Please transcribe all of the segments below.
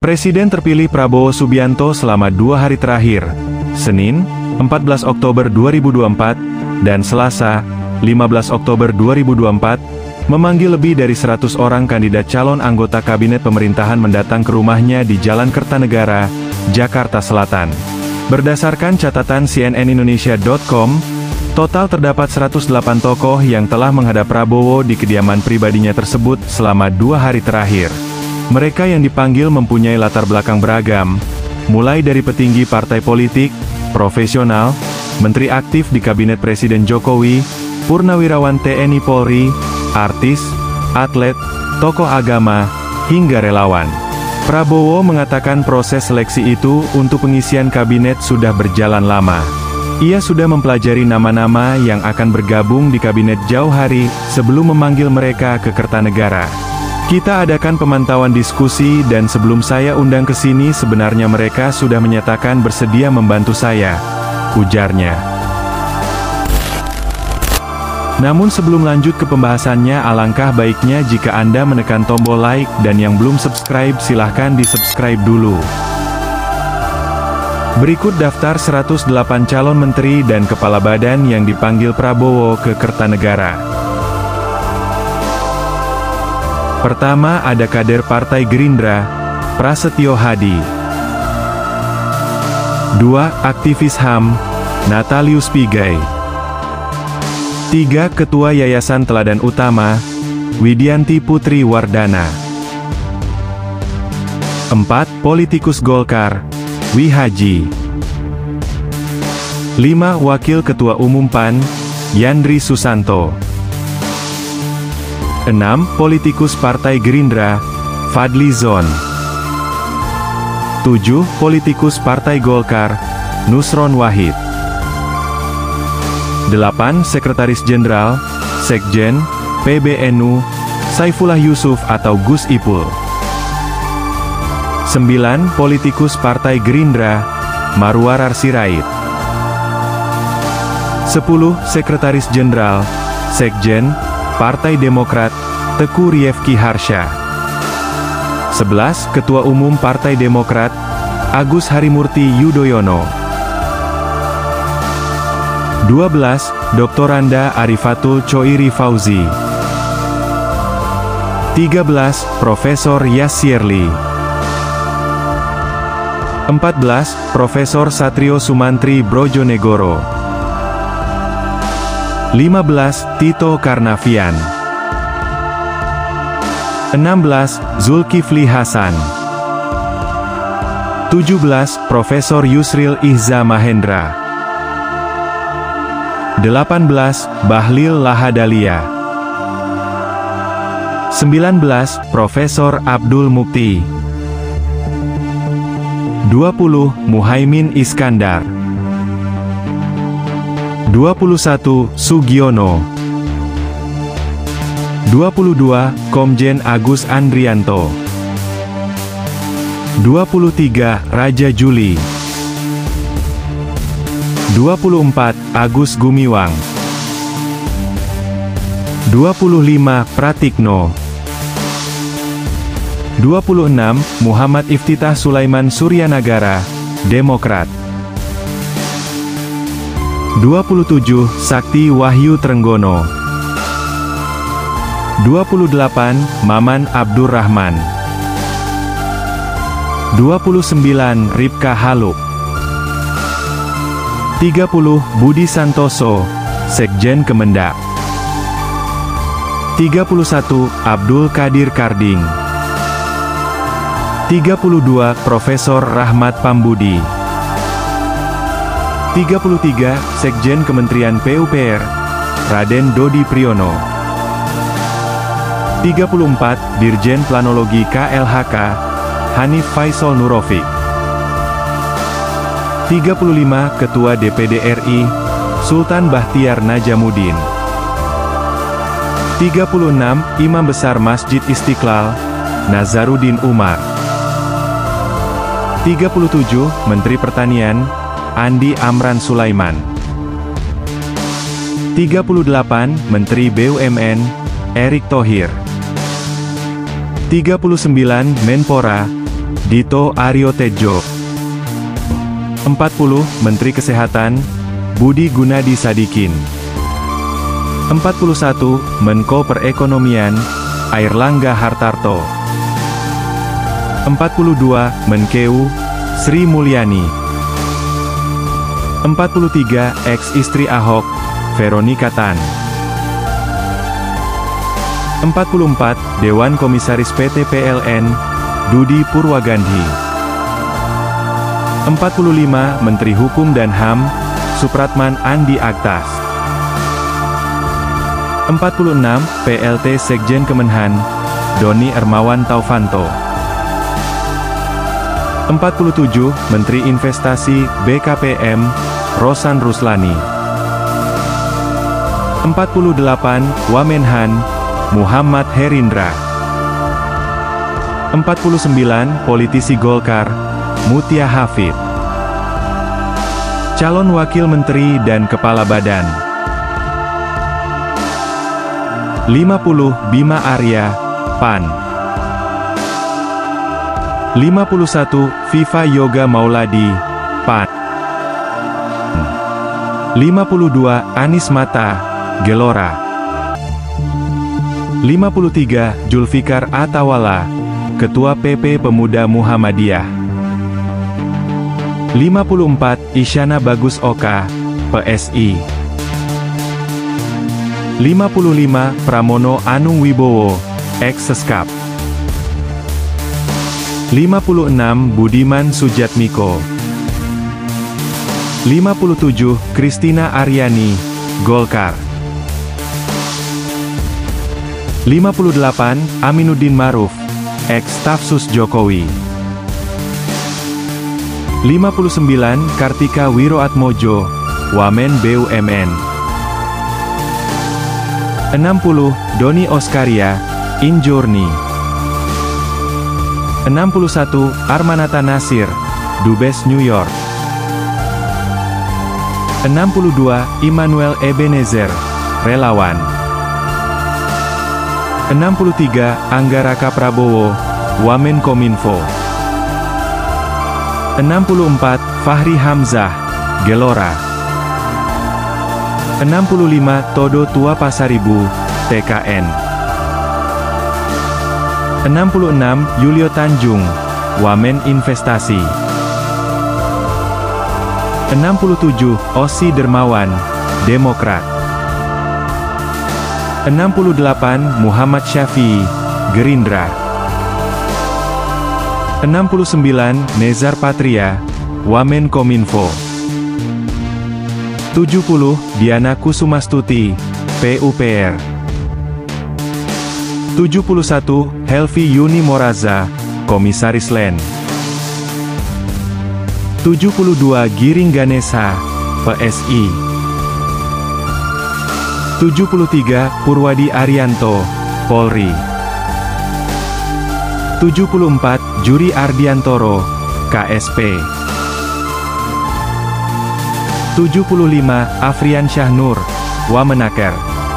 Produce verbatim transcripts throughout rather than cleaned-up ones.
Presiden terpilih Prabowo Subianto selama dua hari terakhir, Senin, empat belas Oktober dua ribu dua puluh empat, dan Selasa, lima belas Oktober dua ribu dua puluh empat, memanggil lebih dari seratus orang kandidat calon anggota kabinet pemerintahan mendatang ke rumahnya di Jalan Kertanegara, Jakarta Selatan. Berdasarkan catatan C N N Indonesia titik com, total terdapat seratus delapan tokoh yang telah menghadap Prabowo di kediaman pribadinya tersebut selama dua hari terakhir. Mereka yang dipanggil mempunyai latar belakang beragam, mulai dari petinggi partai politik, profesional, menteri aktif di Kabinet Presiden Jokowi, purnawirawan T N I Polri, artis, atlet, tokoh agama, hingga relawan. Prabowo mengatakan proses seleksi itu untuk pengisian kabinet sudah berjalan lama. Ia sudah mempelajari nama-nama yang akan bergabung di kabinet jauh hari sebelum memanggil mereka ke Kertanegara. Kita adakan pemantauan diskusi dan sebelum saya undang ke sini sebenarnya mereka sudah menyatakan bersedia membantu saya, ujarnya. Namun sebelum lanjut ke pembahasannya, alangkah baiknya jika Anda menekan tombol like dan yang belum subscribe silahkan di-subscribe dulu. Berikut daftar seratus delapan calon menteri dan kepala badan yang dipanggil Prabowo ke Kertanegara. Pertama ada kader Partai Gerindra, Prasetyo Hadi. Dua, aktivis H A M, Natalius Pigai. Tiga, Ketua Yayasan Teladan Utama, Widianti Putri Wardana. Empat, politikus Golkar, Wi Haji. Lima, Wakil Ketua Umum P A N, Yandri Susanto. Enam, politikus Partai Gerindra, Fadli Zon. Tujuh, politikus Partai Golkar, Nusron Wahid. Delapan, Sekretaris Jenderal, Sekjen, P B N U, Saifullah Yusuf atau Gus Ipul. Sembilan, politikus Partai Gerindra, Marwarar Sirait. Sepuluh, Sekretaris Jenderal, Sekjen, Partai Demokrat, Teguh Rifki Harsha. Sebelas, Ketua Umum Partai Demokrat, Agus Harimurti Yudhoyono. Dua belas, Doktoranda Arifatul Choiri Fauzi. Tiga belas, Profesor Yasyerli. Empat belas, Profesor Satrio Sumantri Brojonegoro. lima belas, Tito Karnavian. enam belas, Zulkifli Hasan. tujuh belas, Profesor Yusril Ihza Mahendra. delapan belas, Bahlil Lahadalia. sembilan belas, Profesor Abdul Mukti. dua puluh, Muhaimin Iskandar. dua puluh satu, Sugiono. dua puluh dua, Komjen Agus Andrianto. dua puluh tiga, Raja Juli. dua puluh empat, Agus Gumiwang. dua puluh lima, Pratikno. dua puluh enam, Muhammad Iftitah Sulaiman Suryanagara, Demokrat. dua puluh tujuh, Sakti Wahyu Trenggono. dua puluh delapan, Maman Abdurrahman. dua puluh sembilan, Ripka Haluk. tiga puluh, Budi Santoso, Sekjen Kemendak. tiga puluh satu, Abdul Qadir Karding. tiga puluh dua, Profesor Rahmat Pambudi. tiga puluh tiga, Sekjen Kementerian P U P R, Raden Dodi Priyono. tiga puluh empat, Dirjen Planologi K L H K, Hanif Faisal Nurofik. tiga puluh lima, Ketua D P D R I, Sultan Bahtiar Najamuddin. tiga puluh enam, Imam Besar Masjid Istiqlal, Nazaruddin Umar. tiga puluh tujuh, Menteri Pertanian, Andi Amran Sulaiman. tiga puluh delapan, Menteri B U M N, Erick Thohir. tiga puluh sembilan, Menpora, Dito Aryo Tejo. empat puluh, Menteri Kesehatan, Budi Gunadi Sadikin. empat puluh satu, Menko Perekonomian, Airlangga Hartarto. empat puluh dua, Menkeu, Sri Mulyani. empat puluh tiga, ex-istri Ahok, Veronika Tan. empat puluh empat, Dewan Komisaris P T P L N, Dudi Purwagandhi. empat puluh lima, Menteri Hukum dan H A M, Supratman Andi Aktas. empat puluh enam, P L T Sekjen Kemenhan, Doni Ermawan Taufanto. empat puluh tujuh, Menteri Investasi, B K P M, Rosan Ruslani. empat puluh delapan, Wamenhan, Muhammad Herindra. empat puluh sembilan, Politisi Golkar, Mutia Hafid. Calon Wakil Menteri dan Kepala Badan. lima puluh, Bima Arya, P A N. lima puluh satu, Viva Yoga Mauladi, P A N. lima puluh dua, Anies Mata, Gelora. lima puluh tiga, Julfikar Atawala, Ketua P P Pemuda Muhammadiyah. lima puluh empat, Isyana Bagus Oka, P S I. lima puluh lima, Pramono Anung Wibowo, ex-Seskap. lima puluh enam, Budiman Sujatmiko. lima puluh tujuh, Kristina Aryani, Golkar. lima puluh delapan, Aminuddin Maruf, ex-stafsus Jokowi. lima puluh sembilan, Kartika Wiroatmojo, Wamen B U M N. enam puluh, Doni Oskaria, Injurni. enam puluh satu, Armanata Nasir, Dubes New York. enam puluh dua, Immanuel Ebenezer, Relawan. enam puluh tiga, Anggaraka Prabowo, Wamenkominfo. enam puluh empat, Fahri Hamzah, Gelora. enam puluh lima, Todo Tua Pasaribu, T K N. enam puluh enam, Yulio Tanjung, Wamen Investasi. enam puluh tujuh, Osi Dermawan, Demokrat. enam puluh delapan, Muhammad Syafi'i, Gerindra. enam puluh sembilan, Nezar Patria, Wamenkominfo. tujuh puluh, Diana Kusumastuti, P U P R. tujuh puluh satu, Helvi Yuni Moraza, Komisaris Len. tujuh puluh dua, Giring Ganesha, P S I. tujuh puluh tiga, Purwadi Arianto, Polri. tujuh puluh empat, Juri Ardiantoro, K S P. tujuh puluh lima, Afrian Syahnur, Wamenaker.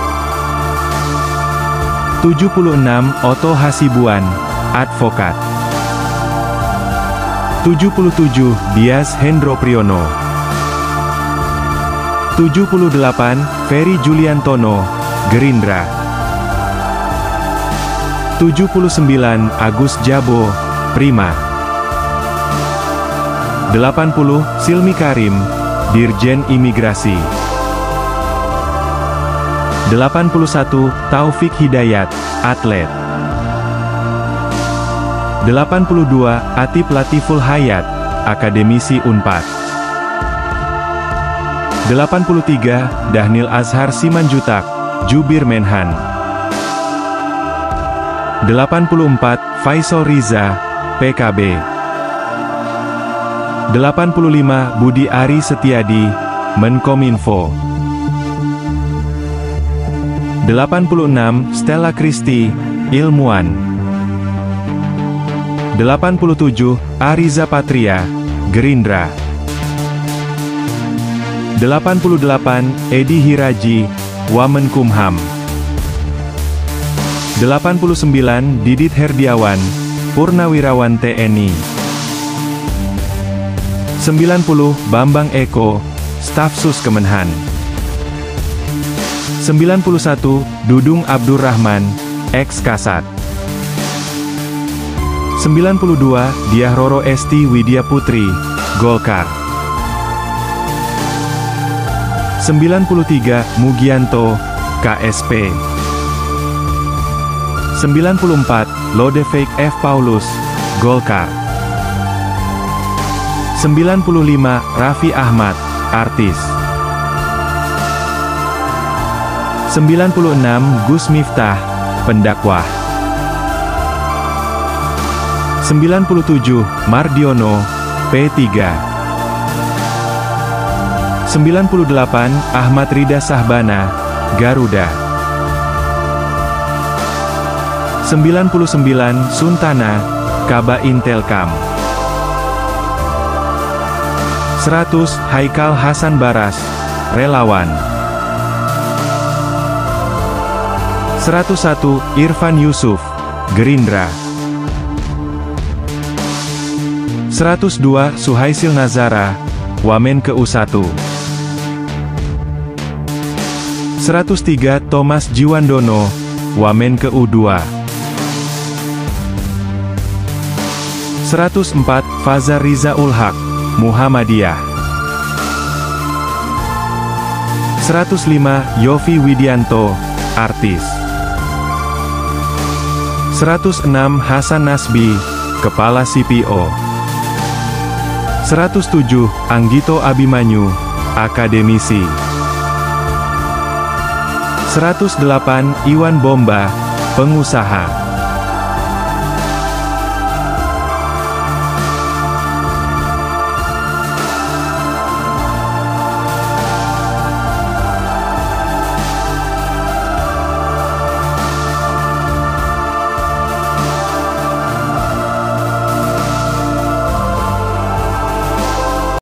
tujuh puluh enam, Otto Hasibuan, Advokat. tujuh puluh tujuh, Dias Hendro Priyono. tujuh puluh delapan, Ferry Juliantono, Gerindra. tujuh puluh sembilan, Agus Jabo, Prima. delapan puluh, Silmi Karim, Dirjen Imigrasi. delapan puluh satu, Taufik Hidayat, Atlet. delapan puluh dua, Atip Latiful Hayat, Akademisi Unpad. delapan puluh tiga, Dahnil Azhar Simanjutak, Jubir Menhan. delapan puluh empat, Faisal Riza, P K B. delapan puluh lima, Budi Ari Setiadi, Menkominfo. delapan puluh enam, Stella Christy, Ilmuwan. delapan puluh tujuh, Ariza Patria, Gerindra. delapan puluh delapan, Edi Hiraji, Wamenkumham. delapan puluh sembilan, Didit Herdiawan, Purnawirawan T N I. sembilan puluh Bambang Eko, Staf Sus Kemenhan. sembilan puluh satu Dudung Abdurrahman, Ex-Kasat. sembilan puluh dua Diah Roro Esti Widya Putri, Golkar. sembilan puluh tiga Mugianto, K S P. sembilan puluh empat Lodewijk F. Paulus, Golkar. sembilan puluh lima Raffi Ahmad, artis. sembilan puluh enam Gus Miftah, pendakwah. sembilan puluh tujuh Mardiono, P tiga. sembilan puluh delapan Ahmad Rida Sahbana, Garuda. sembilan puluh sembilan Suntana, Kaba Intelkam. seratus Haikal Hasan Baras, Relawan. seratus satu Irfan Yusuf, Gerindra. seratus dua Suhaisil Nazara, Wamen ke U satu. seratus tiga Thomas Jiwandono, Wamen ke U dua. seratus empat Fazar Riza Ulhaq, Muhammadiyah. seratus lima Yofi Widianto, artis. seratus enam Hasan Nasbi, Kepala C P O. seratus tujuh Anggito Abimanyu, Akademisi. seratus delapan Iwan Bomba, pengusaha.